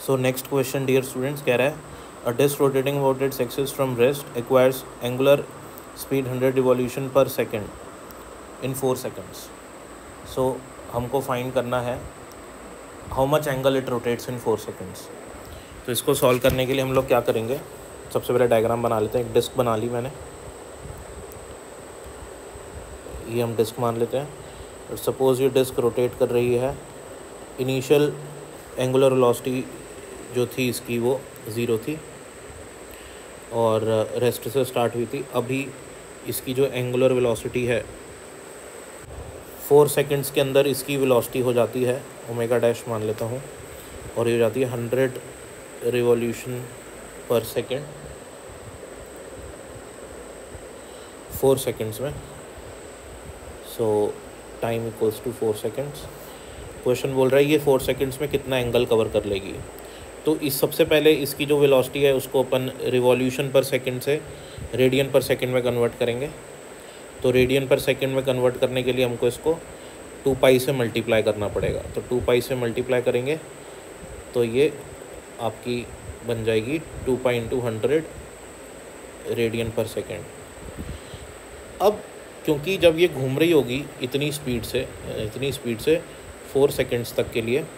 सो next question dear students कह रहा है a disc rotating about its axis from rest acquires angular speed 100 revolution per second in 4 seconds. So हमको find करना है how much angle it rotates in 4 seconds. तो इसको solve करने के लिए हम लोग क्या करेंगे, सबसे पहले डायग्राम बना लेते हैं। एक डिस्क बना ली मैंने, ये हम डिस्क मान लेते हैं। सपोज़ ये डिस्क रोटेट कर रही है, इनिशियल एंगुलर वेलोसिटी जो थी इसकी वो 0 थी और रेस्ट से स्टार्ट हुई थी। अभी इसकी जो एंगुलर वेलोसिटी है 4 सेकंड्स के अंदर इसकी वेलोसिटी हो जाती है ओमेगा डैश मान लेता हूँ, और ये हो जाती है 100 रिवॉल्यूशन पर सेकेंड 4 सेकंड्स में। So time equals to 4 seconds. Question बोल रहा है ये 4 सेकंड्स में कितना एंगल कवर कर लेगी। तो इस सबसे पहले इसकी जो वेलोसिटी है उसको अपन रिवॉल्यूशन पर सेकंड से रेडियन पर सेकंड में कन्वर्ट करेंगे। तो रेडियन पर सेकंड में कन्वर्ट करने के लिए हमको इसको 2 पाई से मल्टीप्लाई करना पड़ेगा। तो 2 पाई से मल्टीप्लाई करेंगे तो ये आपकी बन जाएगी 2 pi into 100 radian per second. अब क्योंकि जब ये घूम रही होगी इतनी स्पीड से 4 सेकेंड्स तक के लिए,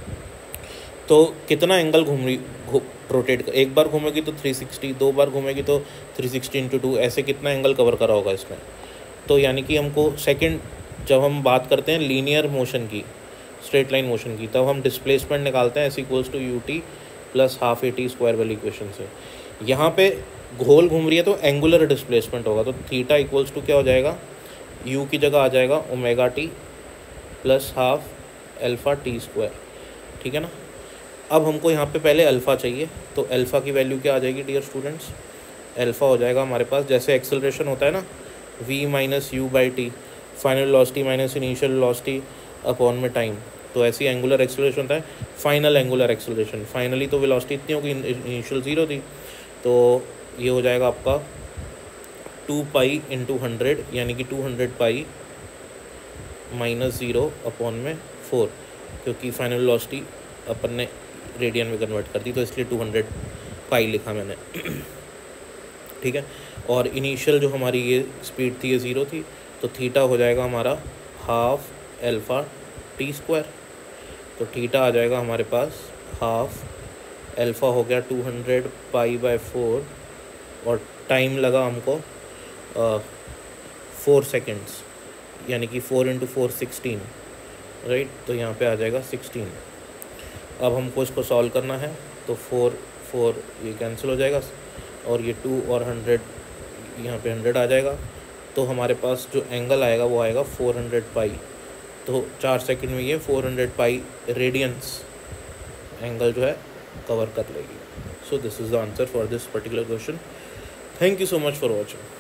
तो कितना एंगल रोटेट, एक बार घूमेगी तो 360, 2 बार घूमेगी तो 360 इंटू 2, ऐसे कितना एंगल कवर करा होगा इसने। तो यानी कि हमको सेकंड, जब हम बात करते हैं लीनियर मोशन की, स्ट्रेट लाइन मोशन की, तब हम डिस्प्लेसमेंट निकालते हैं s equals to u t plus half a t square वाली इक्वेशन से। यहाँ पे गोल घूम रही है तो एंगुलर डिस्प्लेसमेंट होगा, तो थीटा इक्वल्स टू क्या हो जाएगा, यू की जगह आ जाएगा omega t plus half alpha t square, ठीक है ना। अब हमको यहाँ पे पहले अल्फ़ा चाहिए, तो अल्फ़ा की वैल्यू क्या आ जाएगी डियर स्टूडेंट्स, अल्फ़ा हो जाएगा हमारे पास, जैसे एक्सेलरेशन होता है ना v minus u by t, final velocity minus initial velocity upon में टाइम, तो ऐसी एंगुलर एक्सेलरेशन होता है फाइनल एंगुलर एक्सेलरेशन। फाइनली तो वेलोसिटी इतनी होगी, इनिशियल 0 थी, तो ये हो जाएगा आपका 2 पाई इंटू 100 यानी कि 200 पाई माइनस 0 अपॉन में 4, क्योंकि फाइनल वेलोसिटी अपन ने रेडियन में कन्वर्ट कर दी तो इसलिए 200 पाई लिखा मैंने ठीक है। और इनिशियल जो हमारी ये स्पीड थी ये 0 थी, तो थीटा हो जाएगा हमारा हाफ अल्फ़ा टी स्क्वायर। तो थीटा आ जाएगा हमारे पास हाफ अल्फ़ा हो गया 200 पाई बाय 4, और टाइम लगा हमको 4 सेकेंड्स, यानी कि 4 इंटू 4 16, राइट। तो यहाँ पे आ जाएगा 16। अब हमको इसको सॉल्व करना है, तो 4 ये कैंसिल हो जाएगा, और ये 2 और 100 यहाँ पे 100 आ जाएगा, तो हमारे पास जो एंगल आएगा वो आएगा 400 पाई। तो 4 सेकंड में ये 400 पाई रेडियंस एंगल जो है कवर कर लेगी। So this is the answer for this particular question. Thank you so much for watching.